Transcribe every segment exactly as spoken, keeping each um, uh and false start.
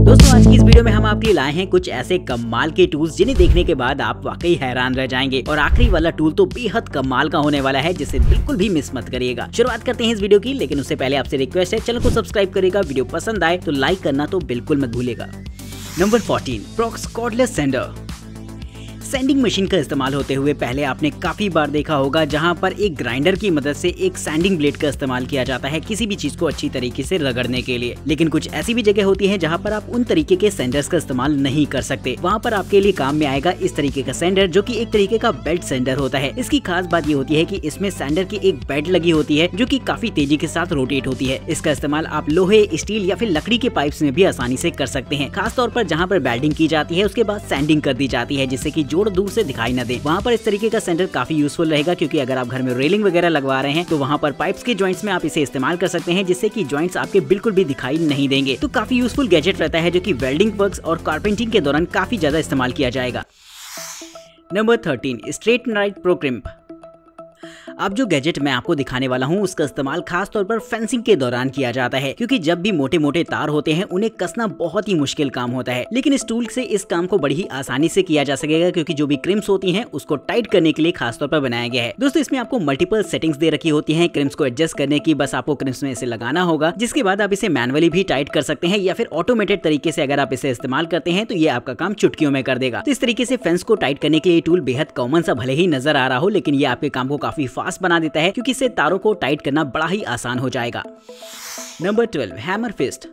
दोस्तों आज की इस वीडियो में हम आपके लिए लाए हैं कुछ ऐसे कमाल के टूल्स जिन्हें देखने के बाद आप वाकई हैरान रह जाएंगे। और आखिरी वाला टूल तो बेहद कमाल का होने वाला है, जिसे बिल्कुल भी मिस मत करिएगा। शुरुआत करते हैं इस वीडियो की, लेकिन उससे पहले आपसे रिक्वेस्ट है चैनल को सब्सक्राइब करिएगा। वीडियो पसंद आए तो लाइक करना तो बिल्कुल मत भूलिएगा। Number fourteen, Proxxon cordless sander. Sanding machine का इस्तेमाल होते हुए पहले आपने काफी बार देखा होगा जहां पर एक ग्राइंडर की मदद से एक सैंडिंग ब्लेड का इस्तेमाल किया जाता है किसी भी चीज को अच्छी तरीके से रगड़ने के लिए। लेकिन कुछ ऐसी भी जगह होती है जहां पर आप उन तरीके के सैंडर्स का इस्तेमाल नहीं कर सकते। वहां पर आपके लिए काम में आएगा इस तरीके का सैंडर, जो कि एक तरीके का बेल्ट सैंडर होता है। इसकी खास बात ये होती है कि इसमें सैंडर की एक बेल्ट लगी होती है जो कि काफी तेजी के साथ रोटेट होती है। इसका इस्तेमाल आप लोहे, स्टील या फिर लकड़ी के पाइप्स में भी आसानी से कर सकते हैं। खास तौर पर जहाँ पर बेल्डिंग की जाती है उसके बाद सैंडिंग कर दी जाती है, जिससे की जोड़ दूर से दिखाई न दे। वहाँ पर इस तरीके का सेंटर काफी यूजफुल रहेगा, क्योंकि अगर आप घर में रेलिंग वगैरह लगवा रहे हैं तो वहाँ पर पाइप्स के जॉइंट्स में आप इसे इस्तेमाल कर सकते हैं, जिससे कि जॉइंट्स आपके बिल्कुल भी दिखाई नहीं देंगे। तो काफी यूजफुल गैजेट रहता है जो कि वेल्डिंग वर्क्स और कारपेंटिंग के दौरान काफी ज्यादा इस्तेमाल किया जाएगा। नंबर थर्टीन, स्ट्रेटनाइट प्रो क्रिम्प। अब जो गैजेट मैं आपको दिखाने वाला हूँ उसका इस्तेमाल खास तौर पर फेंसिंग के दौरान किया जाता है, क्योंकि जब भी मोटे मोटे तार होते हैं उन्हें कसना बहुत ही मुश्किल काम होता है। लेकिन इस टूल से इस काम को बड़ी ही आसानी से किया जा सकेगा, क्योंकि जो भी क्रिम्स होती हैं उसको टाइट करने के लिए खास तौर पर बनाया गया है। दोस्तों इसमें आपको मल्टीपल सेटिंग्स दे रखी होती है क्रिम्स को एडजस्ट करने की। बस आपको क्रिम्स में इसे लगाना होगा, जिसके बाद आप इसे मैनुअली भी टाइट कर सकते हैं, या फिर ऑटोमेटेड तरीके से अगर आप इसे इस्तेमाल करते हैं तो ये आपका काम चुटकियों में कर देगा। तो इस तरीके से फेंस को टाइट करने के लिए टूल बेहद कॉमन सा भले ही नजर आ रहा हो, लेकिन ये आपके काम को काफी फास्ट बना देता है, क्योंकि इससे तारों को टाइट करना बड़ा ही आसान हो जाएगा। Number twelve, hammer fist.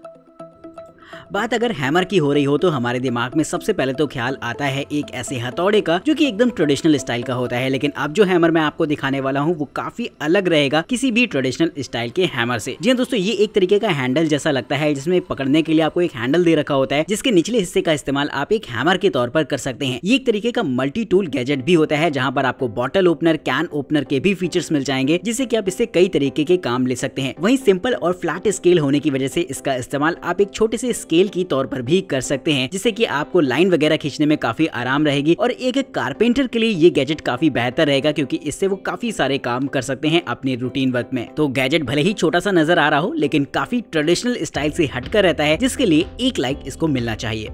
बात अगर हैमर की हो रही हो तो हमारे दिमाग में सबसे पहले तो ख्याल आता है एक ऐसे हथौड़े का जो कि एकदम ट्रेडिशनल स्टाइल का होता है। लेकिन अब जो हैमर मैं आपको दिखाने वाला हूँ वो काफी अलग रहेगा किसी भी ट्रेडिशनल स्टाइल के हैमर से। जी दोस्तों, ये एक तरीके का हैंडल जैसा लगता है, जिसमें पकड़ने के लिए आपको एक हैंडल दे रखा होता है, जिसके निचले हिस्से का इस्तेमाल आप एक हैमर के तौर पर कर सकते हैं। ये एक तरीके का मल्टी टूल गैजेट भी होता है, जहाँ पर आपको बॉटल ओपनर, कैन ओपनर के भी फीचर्स मिल जाएंगे, जिससे कि आप इससे कई तरीके के काम ले सकते हैं। वहीं सिंपल और फ्लैट स्केल होने की वजह से इसका इस्तेमाल आप एक छोटे से स्केल की तौर पर भी कर सकते हैं, जिससे कि आपको लाइन वगैरह खींचने में काफी आराम रहेगी। और एक कारपेंटर के लिए ये गैजेट काफी बेहतर रहेगा, क्योंकि इससे वो काफी सारे काम कर सकते हैं अपने रूटीन वर्क में। तो गैजेट भले ही छोटा सा नजर आ रहा हो, लेकिन काफी ट्रेडिशनल स्टाइल से हटकर रहता है, जिसके लिए एक लाइक इसको मिलना चाहिए।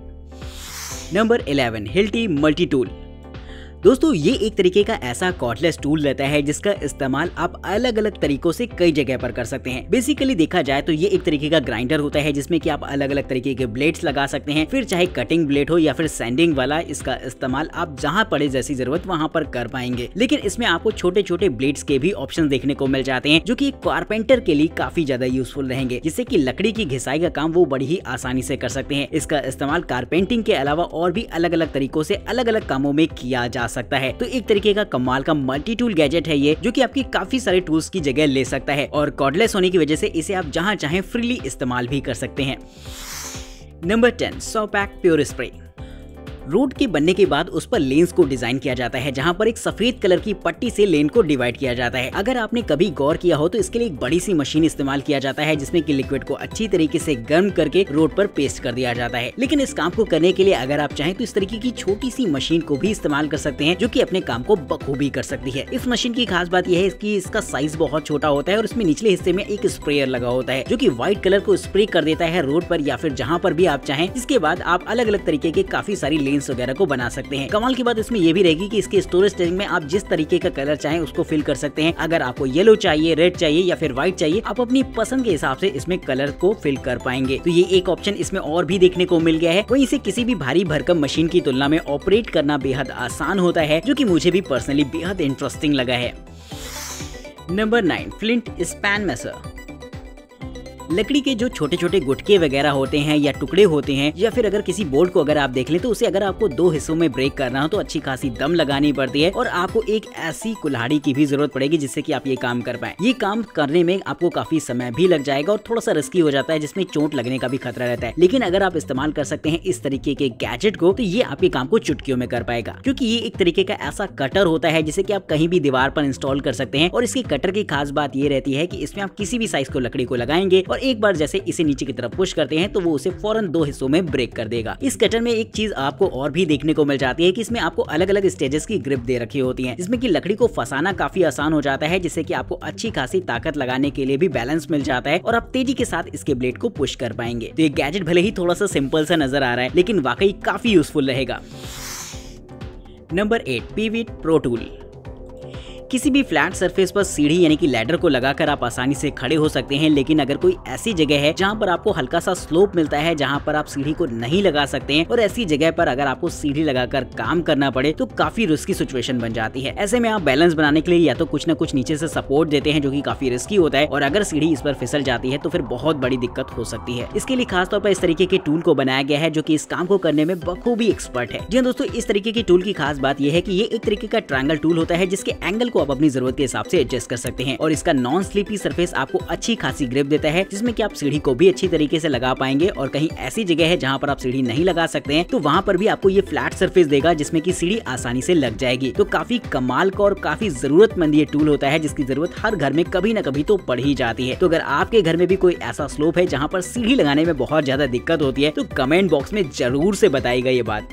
Number eleven, Hilti multi tool. दोस्तों ये एक तरीके का ऐसा कॉर्डलेस टूल रहता है जिसका इस्तेमाल आप अलग अलग तरीकों से कई जगह पर कर सकते हैं। बेसिकली देखा जाए तो ये एक तरीके का ग्राइंडर होता है, जिसमें कि आप अलग अलग तरीके के ब्लेड्स लगा सकते हैं। फिर चाहे कटिंग ब्लेड हो या फिर सैंडिंग वाला, इसका इस्तेमाल आप जहां पड़े जैसी जरूरत वहां पर कर पाएंगे। लेकिन इसमें आपको छोटे छोटे ब्लेड्स के भी ऑप्शन देखने को मिल जाते हैं, जो कि कारपेंटर के लिए काफी ज्यादा यूजफुल रहेंगे, जिससे कि लकड़ी की घिसाई का काम वो बड़ी ही आसानी से कर सकते हैं। इसका इस्तेमाल कारपेंटिंग के अलावा और भी अलग अलग तरीकों से अलग अलग कामों में किया जा सकता है। तो एक तरीके का कमाल का मल्टी टूल गैजेट है ये, जो कि आपकी काफी सारे टूल्स की जगह ले सकता है। और कॉर्डलेस होने की वजह से इसे आप जहां चाहें फ्रीली इस्तेमाल भी कर सकते हैं। Number ten, saw pack pure spray. Road के बनने के बाद उस पर लेन्स को डिजाइन किया जाता है, जहां पर एक सफेद कलर की पट्टी से लेन को डिवाइड किया जाता है। अगर आपने कभी गौर किया हो तो इसके लिए एक बड़ी सी मशीन इस्तेमाल किया जाता है, जिसमें कि लिक्विड को अच्छी तरीके से गर्म करके रोड पर पेस्ट कर दिया जाता है। लेकिन इस काम को करने के लिए अगर आप चाहें तो इस तरीके की छोटी सी मशीन को भी इस्तेमाल कर सकते हैं, जो कि अपने काम को बखूबी कर सकती है। इस मशीन की खास बात यह है कि इसका साइज बहुत छोटा होता है और इसमें निचले हिस्से में एक स्प्रेयर लगा होता है, जो कि व्हाइट कलर को स्प्रे कर देता है रोड पर या फिर जहाँ पर भी आप चाहें। इसके बाद आप अलग अलग तरीके के काफी सारी लेन्स वगैरह को बना सकते हैं। कमाल की बात इसमें यह भी रहेगी कि इसके स्टोरेज टैंक में आप जिस तरीके का कलर चाहें उसको फिल कर सकते हैं। अगर आपको येलो चाहिए, रेड चाहिए या फिर व्हाइट चाहिए, आप अपनी पसंद के हिसाब से इसमें कलर को फिल कर पाएंगे। तो ये एक ऑप्शन इसमें और भी देखने को मिल गया है। वहीं इसे किसी भी भारी भरकम मशीन की तुलना में ऑपरेट करना बेहद आसान होता है, जो कि मुझे भी पर्सनली बेहद इंटरेस्टिंग लगा है। नंबर नाइन, फ्लिंट स्पैन मेसर। लकड़ी के जो छोटे छोटे गुटके वगैरह होते हैं या टुकड़े होते हैं, या फिर अगर किसी बोल्ट को अगर आप देख लें तो उसे अगर आपको दो हिस्सों में ब्रेक करना हो तो अच्छी खासी दम लगानी पड़ती है, और आपको एक ऐसी कुल्हाड़ी की भी जरूरत पड़ेगी जिससे कि आप ये काम कर पाए। ये काम करने में आपको काफी समय भी लग जाएगा और थोड़ा सा रिस्की हो जाता है, जिसमें चोट लगने का भी खतरा रहता है। लेकिन अगर आप इस्तेमाल कर सकते हैं इस तरीके के गैजेट को, तो ये आपके काम को चुटकियों में कर पाएगा, क्योंकि ये एक तरीके का ऐसा कटर होता है जिसे कि आप कहीं भी दीवार पर इंस्टॉल कर सकते हैं। और इसकी कटर की खास बात ये रहती है कि इसमें आप किसी भी साइज को लकड़ी को लगाएंगे और और एक बार जैसे इसे नीचे की तरफ पुश करते हैं तो वो उसे फौरन दो हिस्सों में ब्रेक कर देगा। इस कटर में एक चीज आपको और भी देखने को मिल जाती है कि इसमें आपको अलग अलग स्टेजेस की ग्रिप दे रखी होती है, जिसमें कि लकड़ी को फंसाना काफी आसान हो जाता है, जिससे कि आपको अच्छी खासी ताकत लगाने के लिए भी बैलेंस मिल जाता है और आप तेजी के साथ इसके ब्लेड को पुश कर पाएंगे। तो ये गैजेट भले ही थोड़ा सा सिंपल सा नजर आ रहा है, लेकिन वाकई काफी यूजफुल रहेगा। नंबर एट, पिविट प्रो टूल। किसी भी फ्लैट सरफेस पर सीढ़ी यानी कि लैडर को लगाकर आप आसानी से खड़े हो सकते हैं, लेकिन अगर कोई ऐसी जगह है जहां पर आपको हल्का सा स्लोप मिलता है, जहां पर आप सीढ़ी को नहीं लगा सकते हैं, और ऐसी जगह पर अगर आपको सीढ़ी लगाकर काम करना पड़े तो काफी रिस्की सिचुएशन बन जाती है। ऐसे में आप बैलेंस बनाने के लिए या तो कुछ न कुछ नीचे से सपोर्ट देते हैं, जो कि काफी रिस्की होता है, और अगर सीढ़ी इस पर फिसल जाती है तो फिर बहुत बड़ी दिक्कत हो सकती है। इसके लिए खासतौर पर इस तरीके के टूल को बनाया गया है जो कि इस काम को करने में बखूबी एक्सपर्ट है। जी दोस्तों, इस तरीके की टूल की खास बात यह है कि ये एक तरीके का ट्रायंगल टूल होता है, जिसके एंगल को आप अपनी जरूरत के से एडजस्ट कर सकते हैं, और इसका नॉन स्लिपी सरफेस आपको अच्छी खासी ग्रिप देता है, जिसमें कि आप सीढ़ी को भी अच्छी तरीके से लगा पाएंगे। और कहीं ऐसी जगह है जहां पर आप सीढ़ी नहीं लगा सकते हैं तो वहां पर भी आपको ये फ्लैट सरफेस देगा, जिसमें कि सीढ़ी आसानी से लग जाएगी। तो काफी कमाल का और काफी जरूरतमंद ये टूल होता है, जिसकी जरूरत हर घर में कभी ना कभी तो पड़ ही जाती है। तो अगर आपके घर में भी कोई ऐसा स्लोप है जहाँ पर सीढ़ी लगाने में बहुत ज्यादा दिक्कत होती है तो कमेंट बॉक्स में जरूर से बताइएगा ये बात।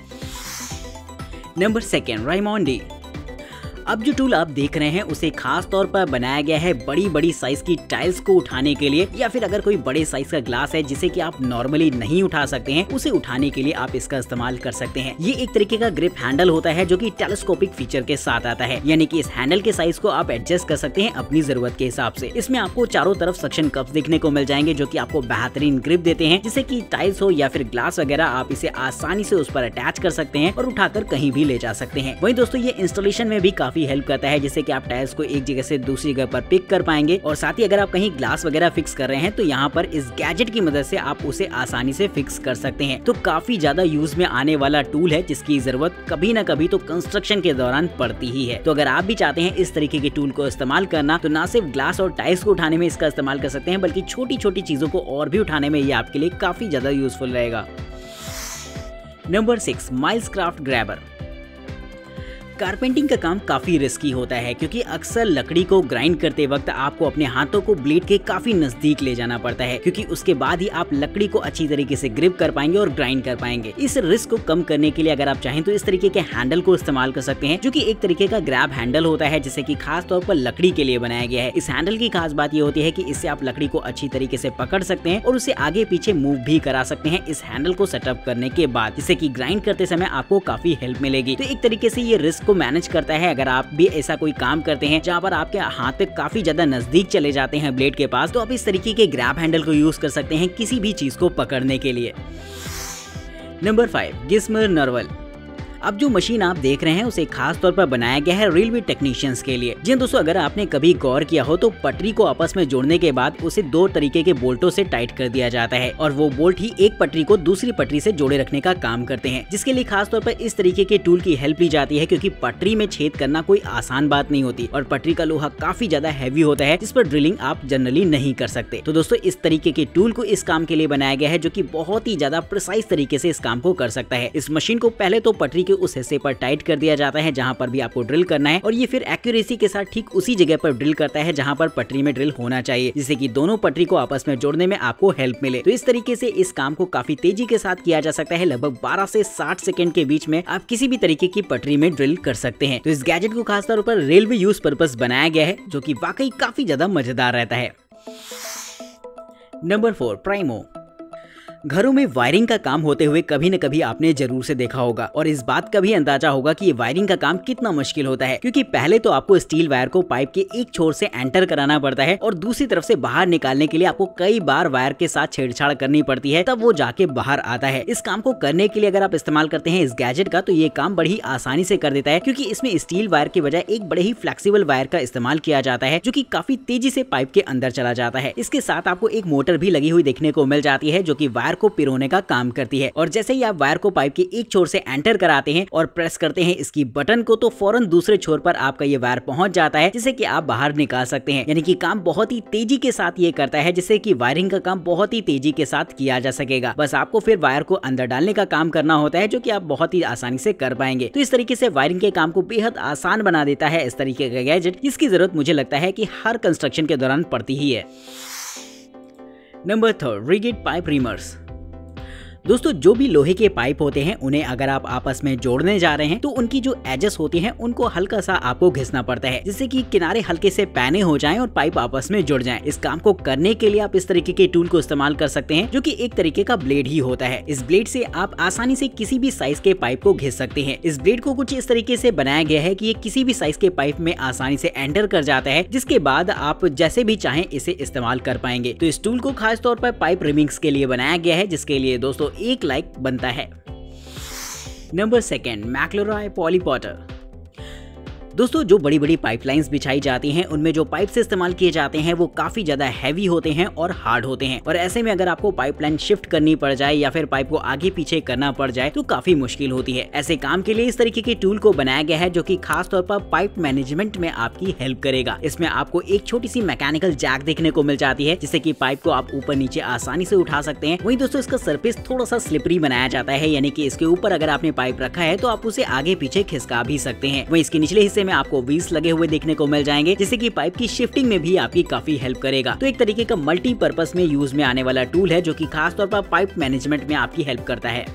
Number second, Raimondi. अब जो टूल आप देख रहे हैं उसे खास तौर पर बनाया गया है बड़ी बड़ी साइज की टाइल्स को उठाने के लिए, या फिर अगर कोई बड़े साइज का ग्लास है जिसे कि आप नॉर्मली नहीं उठा सकते हैं, उसे उठाने के लिए आप इसका इस्तेमाल कर सकते हैं। ये एक तरीके का ग्रिप हैंडल होता है जो कि टेलीस्कोपिक फीचर के साथ आता है, यानी कि इस हैंडल के साइज को आप एडजस्ट कर सकते हैं अपनी जरूरत के हिसाब से। इसमें आपको चारों तरफ सक्शन कप्स देखने को मिल जाएंगे जो कि आपको बेहतरीन ग्रिप देते हैं, जिससे कि टाइल्स हो या फिर ग्लास वगैरह आप इसे आसानी से उस पर अटैच कर सकते हैं और उठाकर कहीं भी ले जा सकते हैं। वहीं दोस्तों, ये इंस्टॉलेशन में भी काफी हेल्प करता है, कि आप टाइल्स को एक जगह से दूसरी जगह पर पिक कर पाएंगे, और साथ ही अगर आप कहीं ग्लास वगैरह फिक्स कर रहे हैं तो यहाँ पर इस गैजेट की मदद से आप उसे आसानी से फिक्स कर सकते हैं। तो काफी ज्यादा यूज में आने वाला टूल है, जिसकी जरूरत कभी ना कभी तो कंस्ट्रक्शन के दौरान पड़ती ही है। तो अगर आप भी चाहते हैं इस तरीके के टूल को इस्तेमाल करना, तो ना सिर्फ ग्लास और टाइल्स को उठाने में इसका इस्तेमाल कर सकते हैं, बल्कि छोटी छोटी चीजों को और भी उठाने में ये आपके लिए काफी ज्यादा यूजफुल रहेगा। Number six, Milescraft grabber. कारपेंटिंग का काम काफी रिस्की होता है, क्योंकि अक्सर लकड़ी को ग्राइंड करते वक्त आपको अपने हाथों को ब्लेड के काफी नजदीक ले जाना पड़ता है, क्योंकि उसके बाद ही आप लकड़ी को अच्छी तरीके से ग्रिप कर पाएंगे और ग्राइंड कर पाएंगे। इस रिस्क को कम करने के लिए अगर आप चाहें तो इस तरीके के हैंडल को इस्तेमाल कर सकते हैं, जो कि एक तरीके का ग्रैब हैंडल होता है, जिसे कि खास तौर पर लकड़ी के लिए बनाया गया है। इस हैंडल की खास बात ये होती है कि इससे आप लकड़ी को अच्छी तरीके से पकड़ सकते हैं और उसे आगे पीछे मूव भी करा सकते हैं इस हैंडल को सेटअप करने के बाद, जिससे कि ग्राइंड करते समय आपको काफी हेल्प मिलेगी। तो एक तरीके से ये रिस्क को मैनेज करता है। अगर आप भी ऐसा कोई काम करते हैं जहां पर आपके हाथ पे काफी ज्यादा नजदीक चले जाते हैं ब्लेड के पास, तो आप इस तरीके के ग्रैब हैंडल को यूज कर सकते हैं किसी भी चीज को पकड़ने के लिए। नंबर फाइव, गिस्मर नर्वल। अब जो मशीन आप देख रहे हैं उसे खास तौर पर बनाया गया है रेलवे टेक्नीशियंस के लिए। जी दोस्तों, अगर आपने कभी गौर किया हो तो पटरी को आपस में जोड़ने के बाद उसे दो तरीके के बोल्टों से टाइट कर दिया जाता है, और वो बोल्ट ही एक पटरी को दूसरी पटरी से जोड़े रखने का काम करते हैं, जिसके लिए खास तौर पर इस तरीके के टूल की हेल्प ली जाती है, क्योंकि पटरी में छेद करना कोई आसान बात नहीं होती और पटरी का लोहा काफी ज्यादा हैवी होता है, जिस पर ड्रिलिंग आप जनरली नहीं कर सकते। तो दोस्तों, इस तरीके के टूल को इस काम के लिए बनाया गया है, जो कि बहुत ही ज्यादा प्रिसाइज तरीके से इस काम को कर सकता है। इस मशीन को पहले तो पटरी के उस हिस्से पर टाइट कर दिया जाता है जहां पर भी आपको ड्रिल करना है, और ये फिर एक्यूरेसी के साथ ठीक उसी जगह पर ड्रिल करता है जहां पर पटरी में ड्रिल होना चाहिए, जिससे कि दोनों पटरी को आपस में जोड़ने में आपको हेल्प मिले। तो इस तरीके से इस काम को काफी तेजी के साथ किया जा सकता है। लगभग बारह से साठ सेकंड के बीच में आप किसी भी तरीके की पटरी में ड्रिल कर सकते हैं। तो इस गैजेट को खासतौर पर रेलवे यूज पर्पस बनाया गया है, जो कि वाकई काफी ज्यादा मजेदार रहता है। Number four, Primo. घरों में वायरिंग का काम होते हुए कभी न कभी आपने जरूर से देखा होगा, और इस बात का भी अंदाजा होगा कि ये वायरिंग का काम कितना मुश्किल होता है, क्योंकि पहले तो आपको स्टील वायर को पाइप के एक छोर से एंटर कराना पड़ता है और दूसरी तरफ से बाहर निकालने के लिए आपको कई बार वायर के साथ छेड़छाड़ करनी पड़ती है, तब वो जाके बाहर आता है। इस काम को करने के लिए अगर आप इस्तेमाल करते हैं इस गैजेट का, तो ये काम बड़ी ही आसानी से कर देता है, क्योंकि इसमें स्टील वायर के बजाय एक बड़े ही फ्लेक्सिबल वायर का इस्तेमाल किया जाता है, जो कि काफी तेजी से पाइप के अंदर चला जाता है। इसके साथ आपको एक मोटर भी लगी हुई देखने को मिल जाती है, जो कि वायर को पिरोने का काम करती है, और जैसे ही आप वायर को पाइप के एक छोर से एंटर कराते हैं और प्रेस करते हैं इसकी बटन को, तो फौरन दूसरे छोर पर आपका ये वायर पहुंच जाता है, जिससे कि आप बाहर निकाल सकते हैं। यानी कि काम बहुत ही तेजी के साथ ये करता है, जिससे कि वायरिंग का काम बहुत ही तेजी के साथ किया जा सकेगा। बस आपको फिर वायर को अंदर डालने का काम करना होता है, जो कि आप बहुत ही आसानी से कर पाएंगे। तो इस तरीके से वायरिंग के काम को बेहद आसान बना देता है इस तरीके का गैजेट, जिसकी जरूरत मुझे लगता है कि हर कंस्ट्रक्शन के दौरान पड़ती ही है। Number third, rigid pipe reamers. दोस्तों जो भी लोहे के पाइप होते हैं उन्हें अगर आप आपस में जोड़ने जा रहे हैं तो उनकी जो एजेस होती हैं उनको हल्का सा आपको घिसना पड़ता है, जिससे कि किनारे हल्के से पैने हो जाएं और पाइप आपस में जुड़ जाएं। इस काम को करने के लिए आप इस तरीके के टूल को इस्तेमाल कर सकते हैं जो कि एक तरीके का ब्लेड ही होता है। इस ब्लेड से आप आसानी से किसी भी साइज के पाइप को घिस सकते हैं। इस ब्लेड को कुछ इस तरीके से बनाया गया है कि ये किसी भी साइज के पाइप में आसानी से एंटर कर जाता है, जिसके बाद आप जैसे भी चाहें इसे इस्तेमाल कर पाएंगे। तो इस टूल को खास तौर पर पाइप रिमिंग्स के लिए बनाया गया है, जिसके लिए दोस्तों एक लाइक बनता है। नंबर सेकेंड, मैक्लोरॉय पॉलीपॉटर। दोस्तों जो बड़ी बड़ी पाइपलाइंस बिछाई जाती हैं उनमें जो पाइप से इस्तेमाल किए जाते हैं वो काफी ज्यादा हैवी होते हैं और हार्ड होते हैं, और ऐसे में अगर आपको पाइपलाइन शिफ्ट करनी पड़ जाए या फिर पाइप को आगे पीछे करना पड़ जाए तो काफी मुश्किल होती है। ऐसे काम के लिए इस तरीके के टूल को बनाया गया है जो कि खास तौर पर पाइप मैनेजमेंट में आपकी हेल्प करेगा। इसमें आपको एक छोटी सी मैकेनिकल जैक देखने को मिल जाती है, जिससे कि पाइप को आप ऊपर नीचे आसानी से उठा सकते हैं। वहीं दोस्तों इसका सरफेस थोड़ा सा स्लिपरी बनाया जाता है, यानी कि इसके ऊपर अगर आपने पाइप रखा है तो आप उसे आगे पीछे खिसका भी सकते हैं। वहीं इसके निचले हिस्से में आपको व्हील्स लगे हुए देखने को मिल जाएंगे, जिससे कि पाइप की शिफ्टिंग में भी आपकी काफी हेल्प करेगा। तो एक तरीके का मल्टीपर्पज में यूज में आने वाला टूल है जो कि खास तौर पर पाइप मैनेजमेंट में आपकी हेल्प करता है।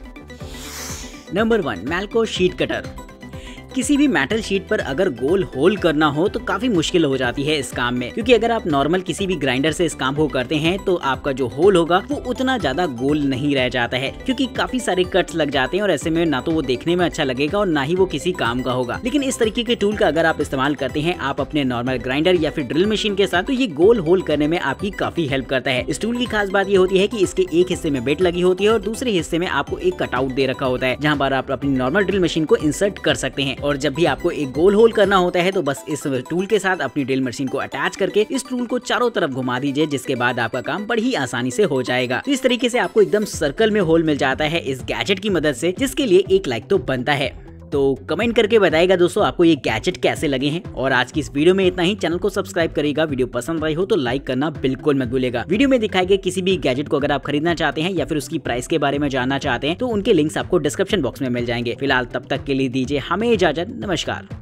Number one, Malco sheet cutter. किसी भी मेटल शीट पर अगर गोल होल करना हो तो काफी मुश्किल हो जाती है इस काम में, क्योंकि अगर आप नॉर्मल किसी भी ग्राइंडर से इस काम को करते हैं तो आपका जो होल होगा वो उतना ज्यादा गोल नहीं रह जाता है, क्योंकि काफी सारे कट्स लग जाते हैं और ऐसे में ना तो वो देखने में अच्छा लगेगा और ना ही वो किसी काम का होगा। लेकिन इस तरीके के टूल का अगर आप इस्तेमाल करते हैं आप अपने नॉर्मल ग्राइंडर या फिर ड्रिल मशीन के साथ, तो ये गोल होल करने में आपकी काफी हेल्प करता है। इस टूल की खास बात ये होती है कि इसके एक हिस्से में बेट लगी होती है और दूसरे हिस्से में आपको एक कटआउट दे रखा होता है, जहाँ पर आप अपनी नॉर्मल ड्रिल मशीन को इंसर्ट कर सकते हैं। और जब भी आपको एक गोल होल करना होता है तो बस इस टूल के साथ अपनी ड्रिल मशीन को अटैच करके इस टूल को चारों तरफ घुमा दीजिए, जिसके बाद आपका काम बड़ी ही आसानी से हो जाएगा। तो इस तरीके से आपको एकदम सर्कल में होल मिल जाता है इस गैजेट की मदद से, जिसके लिए एक लाइक तो बनता है। तो कमेंट करके बताइएगा दोस्तों आपको ये गैजेट कैसे लगे हैं। और आज की इस वीडियो में इतना ही। चैनल को सब्सक्राइब करिएगा, वीडियो पसंद आई हो तो लाइक करना बिल्कुल मत भूलिएगा। वीडियो में दिखाए गए किसी भी गैजेट को अगर आप खरीदना चाहते हैं या फिर उसकी प्राइस के बारे में जानना चाहते हैं तो उनके लिंक्स आपको डिस्क्रिप्शन बॉक्स में मिल जाएंगे। फिलहाल तब तक के लिए दीजिए हमें इजाजत। नमस्कार।